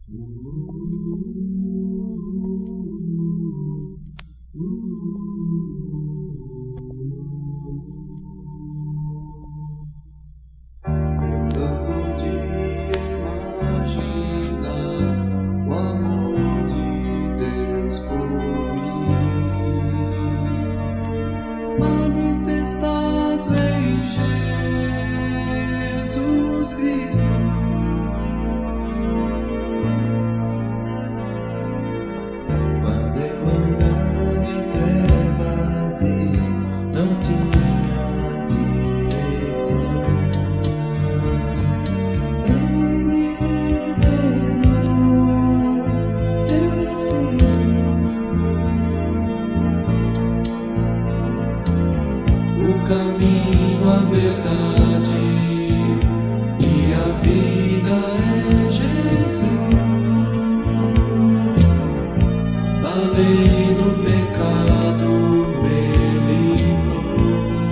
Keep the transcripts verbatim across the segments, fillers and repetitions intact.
Manifestado em Jesus Cristo, quando eu andava em trevas e não tinha direção, Ele me revelou seu Filho. O caminho, a verdade e a vida é Jesus. Da lei do pecado me livrou.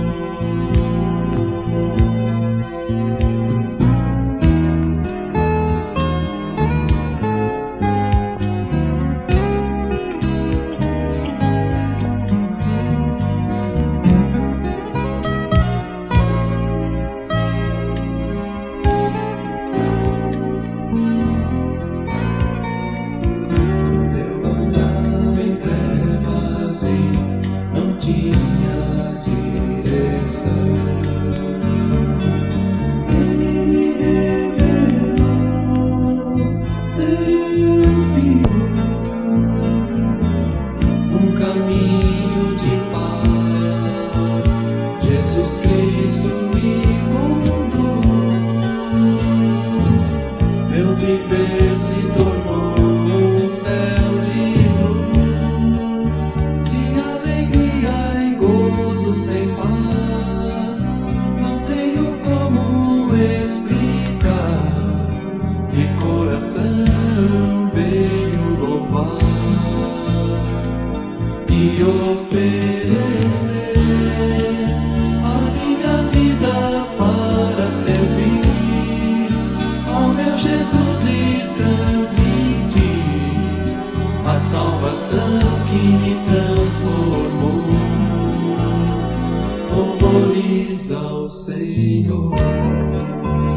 Não tinha direção, Ele me revelou seu Filho, um caminho de paz, Jesus Cristo me conduz. Meu viver se tornou um céu de luz, sem par. Não tenho como explicar, que coração veio louvar e oferecer a minha vida para servir ao meu Jesus e transmitir a salvação que me transformou. Louvores ao Senhor.